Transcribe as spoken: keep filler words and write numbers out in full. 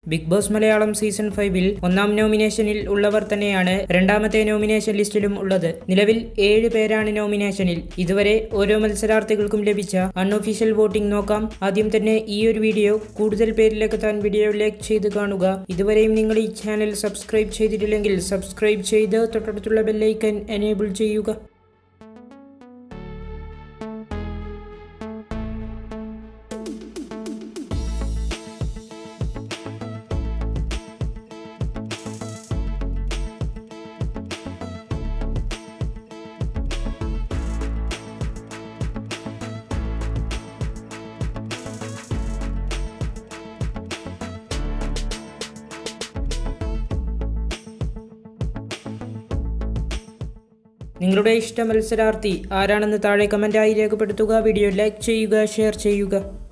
BiggBoss Malayalam Season ഫൈവിൽ ഒന്നാം നോമിനേഷനിൽ ഉള്ളവർ തന്നെയാണ് രണ്ടാമത്തെ നോമിനേഷൻ ലിസ്റ്റിലും ഉള്ളത്. നിലവിൽ ഏഴ് പേരാണ് നോമിനേഷനിൽ. ഇതുവരെ ഓരോ മത്സരാർത്ഥികൾക്കും ലഭിച്ച അൺഒഫീഷ്യൽ വോട്ടിംഗ് നോക്കാം. ആദ്യം തന്നെ ഈ ഒരു വീഡിയോ കൂടുതൽ പേരിലേക്ക് എത്താൻ വീഡിയോ ലൈക്ക് ചെയ്ത് കാണുക. ഇതുവരെയും നിങ്ങൾ ഈ ചാനൽ സബ്സ്ക്രൈബ് ചെയ്തിട്ടില്ലെങ്കിൽ സബ്സ്ക്രൈബ് ചെയ്ത് തൊട്ടടുത്തുള്ള ബെല്ലൈക്കൺ എനേബിൾ ചെയ്യുക. നിങ്ങളുടെ ഇഷ്ട മത്സരാർത്ഥി ആരാണെന്ന് താഴെ കമന്റായി രേഖപ്പെടുത്തുക. വീഡിയോ ലൈക്ക് ചെയ്യുക, ഷെയർ ചെയ്യുക.